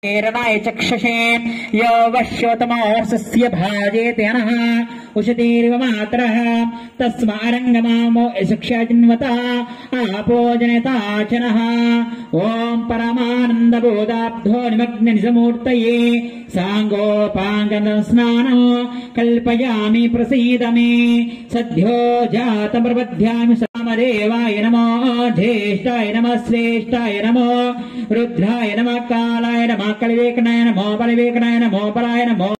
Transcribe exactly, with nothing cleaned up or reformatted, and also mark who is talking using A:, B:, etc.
A: रणाय चक्षुषे यो वश्योतमोऽर्षस्य भाजेते नः उशतीर्व मातरः तस्मारङ्गमामो शिक्षाजिन्वता आपो जनताचनः ओम परमानन्दबोधाब्धो निमग्ननिजमूर्तये साङ्गोपाङ्गस्नानो कल्पयामि प्रसीद मे सद्यो जातप्रपद्यामि सामदेवाय नमो ज्येष्ठाय नमः श्रेष्ठाय नमो रुद्राय नमः कालाय नमः कलिवेकनाय नमो बलिवेकनाय नमो बलाय नमो